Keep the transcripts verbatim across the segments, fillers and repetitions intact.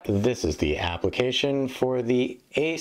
This is the application for the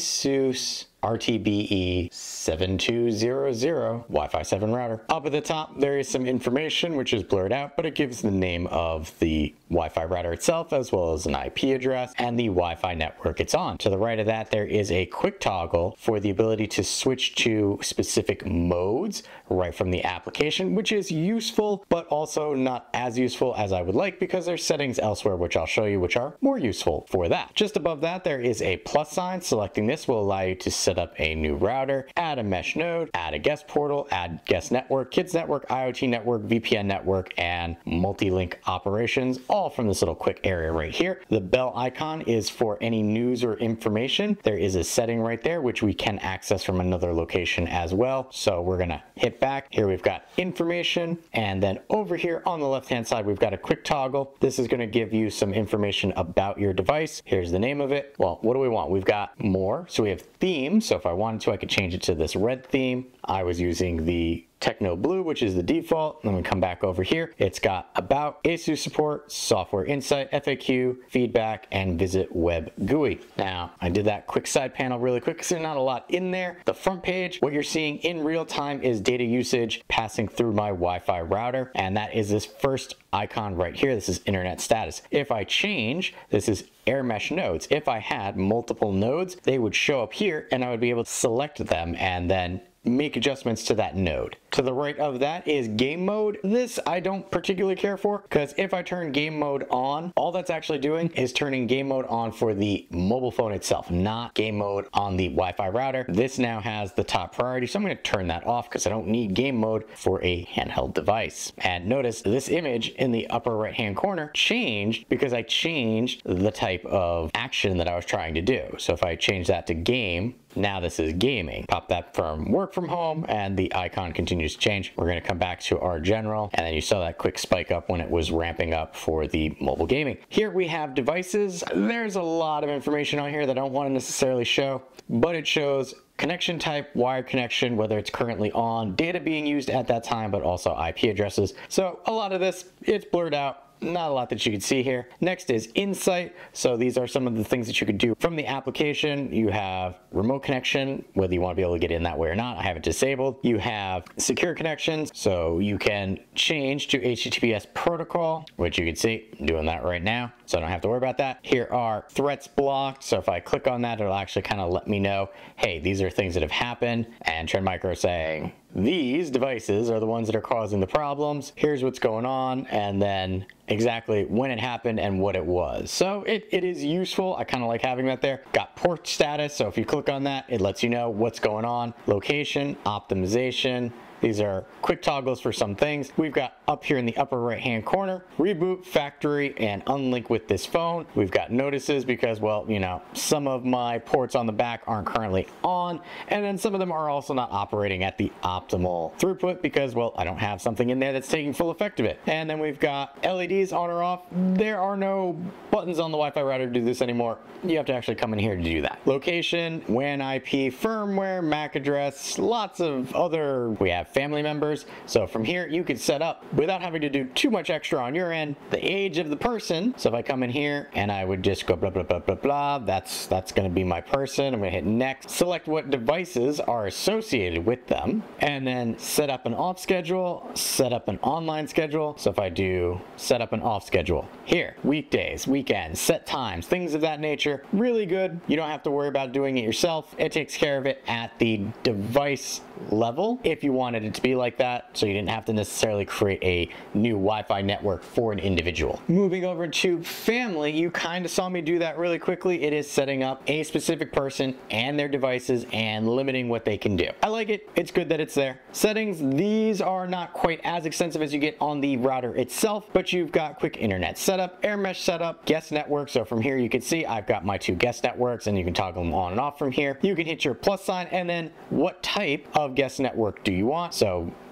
Asus R T B E seven two zero zero Wi-Fi seven router. Up at the top, there is some information which is blurred out, but it gives the name of the Wi-Fi router itself, as well as an I P address and the Wi-Fi network it's on. To the right of that, there is a quick toggle for the ability to switch to specific modes right from the application, which is useful, but also not as useful as I would like because there's settings elsewhere, which I'll show you, which are more useful for that. Just above that, there is a plus sign. Selecting this will allow you to set up a new router, add a mesh node, add a guest portal, add guest network, kids network, IoT network, V P N network, and multi-link operations, all from this little quick area right here. The bell icon is for any news or information. There is a setting right there, which we can access from another location as well. So we're gonna hit back. Here we've got information, and then over here on the left-hand side, we've got a quick toggle. This is gonna give you some information about your device. Here's the name of it. Well, what do we want? We've got more. So we have theme. So if I wanted to, I could change it to this red theme. I was using the Techno Blue, which is the default. Then we come back over here. It's got about, Asus support, software insight, F A Q, feedback, and visit web G U I. Now, I did that quick side panel really quick because there's not a lot in there. The front page, what you're seeing in real time is data usage passing through my Wi-Fi router, and that is this first icon right here. This is internet status. If I change, this is air mesh nodes. If I had multiple nodes, they would show up here and I would be able to select them and then make adjustments to that node. To the right of that is game mode. This I don't particularly care for because if I turn game mode on, all that's actually doing is turning game mode on for the mobile phone itself, not game mode on the Wi-Fi router. This now has the top priority, so I'm going to turn that off because I don't need game mode for a handheld device. And notice this image in the upper right hand corner changed because I changed the type of action that I was trying to do. So if I change that to game, now this is gaming. Pop that from work from home and the icon continues to change. We're going to come back to our general, and then you saw that quick spike up when it was ramping up for the mobile gaming. Here we have devices. There's a lot of information on here that I don't want to necessarily show, but it shows connection type, wired connection, whether it's currently on, data being used at that time, but also I P addresses. So a lot of this, it's blurred out. Not a lot that you can see here. Next is Insight. So these are some of the things that you could do from the application. You have remote connection, whether you want to be able to get in that way or not. I have it disabled. You have secure connections. So you can change to H T T P S protocol, which you can see I'm doing that right now. So I don't have to worry about that. Here are threats blocked. So if I click on that, it'll actually kind of let me know, hey, these are things that have happened. And Trend Micro saying, these devices are the ones that are causing the problems. Here's what's going on, and then exactly when it happened and what it was. So it, it is useful. I kind of like having that there. Got port status, so if you click on that, it lets you know what's going on. Location, optimization. These are quick toggles for some things. We've got up here in the upper right hand corner, reboot, factory, and unlink with this phone. We've got notices because, well, you know, some of my ports on the back aren't currently on, and then some of them are also not operating at the optimal throughput because, well, I don't have something in there that's taking full effect of it. And then we've got L E Ds on or off. There are no buttons on the Wi-Fi router to do this anymore. You have to actually come in here to do that. Location, W A N I P, firmware, M A C address, lots of other, we have family members. So from here, you could set up without having to do too much extra on your end, the age of the person. So if I come in here and I would just go blah, blah, blah, blah, blah, that's, that's gonna be my person. I'm gonna hit next, select what devices are associated with them, and then set up an off schedule, set up an online schedule. So if I do set up an off schedule here, weekdays, weekends, set times, things of that nature, really good. You don't have to worry about doing it yourself. It takes care of it at the device level if you wanted it to be like that, so you didn't have to necessarily create a new Wi-Fi network for an individual. Moving over to family, you kind of saw me do that really quickly. It is setting up a specific person and their devices and limiting what they can do. I like it. It's good that it's there. Settings, these are not quite as extensive as you get on the router itself, but you've got quick internet setup, air mesh setup, guest network. So from here you can see I've got my two guest networks and you can toggle them on and off from here. You can hit your plus sign and then what type of guest network do you want? So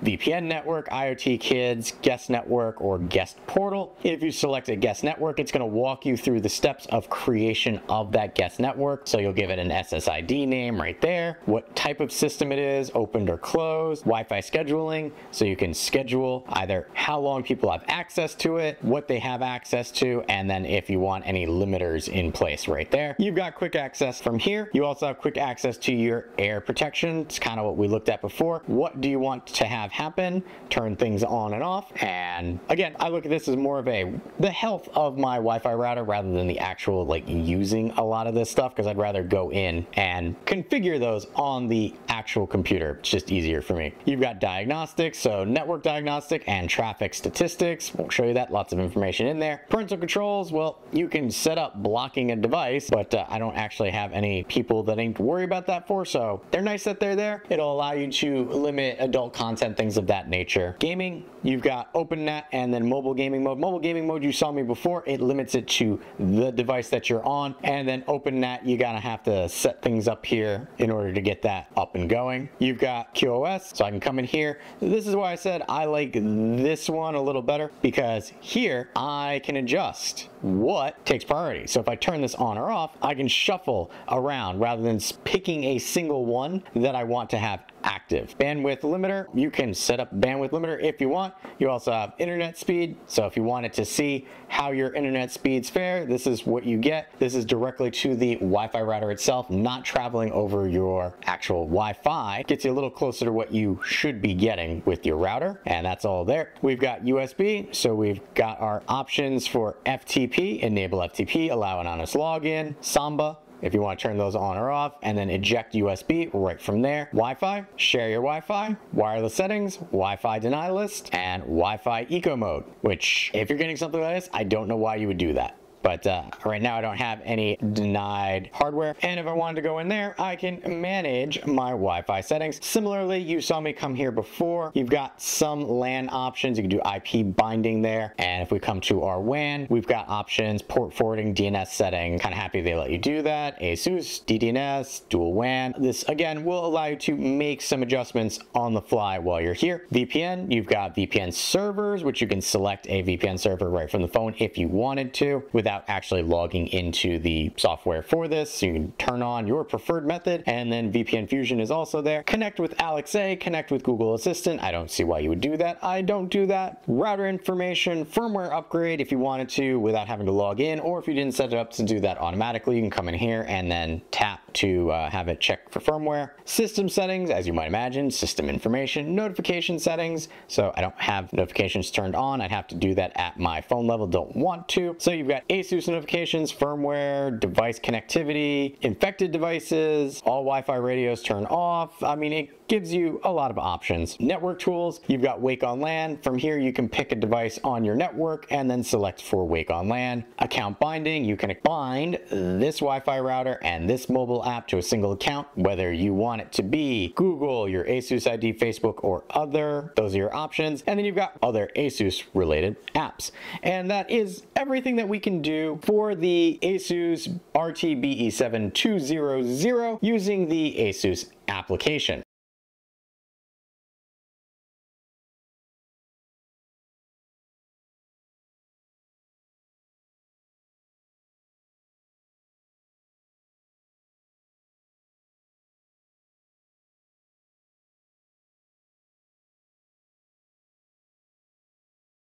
V P N network, IoT kids, guest network, or guest portal. If you select a guest network, it's going to walk you through the steps of creation of that guest network. So you'll give it an S S I D name right there, what type of system it is, opened or closed, Wi-Fi scheduling, so you can schedule either how long people have access to it, what they have access to, and then if you want any limiters in place right there. You've got quick access from here. You also have quick access to your air protection. It's kind of what we looked at before. What do you want to have happen? Turn things on and off. And again, I look at this as more of a the health of my Wi-Fi router rather than the actual like using a lot of this stuff, because I'd rather go in and configure those on the actual computer. It's just easier for me. You've got diagnostics, so network diagnostic and traffic statistics. Won't show you that, lots of information in there. Parental controls, well, you can set up blocking a device, but uh, I don't actually have any people that I need to worry about that for, so they're nice that they're there. It'll allow you to limit adult content, things of that nature. Gaming, you've got OpenNet and then mobile gaming mode. Mobile gaming mode, you saw me before, it limits it to the device that you're on, and then OpenNet, you gotta have to set things up here in order to get that up and going. You've got Q O S, so I can come in here. This is why I said I like this one a little better, because here I can adjust what takes priority. So if I turn this on or off, I can shuffle around rather than picking a single one that I want to have active. Bandwidth limiter, you can set up bandwidth limiter if you want. You also have internet speed, so if you wanted to see how your internet speeds fare, this is what you get. This is directly to the Wi-Fi router itself, not traveling over your actual Wi-Fi. Gets you a little closer to what you should be getting with your router, and that's all there. We've got U S B, so we've got our options for F T P, enable F T P, allow anonymous login, Samba, if you want to turn those on or off, and then eject U S B right from there. Wi-Fi, share your Wi-Fi, wireless settings, Wi-Fi deny list, and Wi-Fi eco mode, which if you're getting something like this, I don't know why you would do that. But uh, right now I don't have any denied hardware, and if I wanted to go in there, I can manage my Wi-Fi settings. Similarly, you saw me come here before. You've got some LAN options. You can do I P binding there, and if we come to our W A N, we've got options, port forwarding, D N S setting. Kind of happy they let you do that. Asus, D D N S, dual W A N. This again will allow you to make some adjustments on the fly while you're here. V P N, you've got V P N servers, which you can select a V P N server right from the phone if you wanted to, without actually logging into the software for this. So you can turn on your preferred method, and then V P N Fusion is also there. Connect with Alex A, connect with Google Assistant. I don't see why you would do that. I don't do that. Router information, firmware upgrade if you wanted to without having to log in, or if you didn't set it up to do that automatically, you can come in here and then tap to uh, have it check for firmware. System settings, as you might imagine, system information, notification settings. So I don't have notifications turned on. I'd have to do that at my phone level, don't want to. So you've got Asus notifications, firmware, device connectivity, infected devices, all Wi-Fi radios turn off. I mean, it gives you a lot of options. Network tools, you've got Wake on LAN. From here, you can pick a device on your network and then select for Wake on LAN. Account binding, you can bind this Wi-Fi router and this mobile app to a single account, whether you want it to be Google, your Asus I D, Facebook, or other. Those are your options. And then you've got other Asus related apps. And that is everything that we can do for the Asus R T B E seven two zero zero using the Asus application.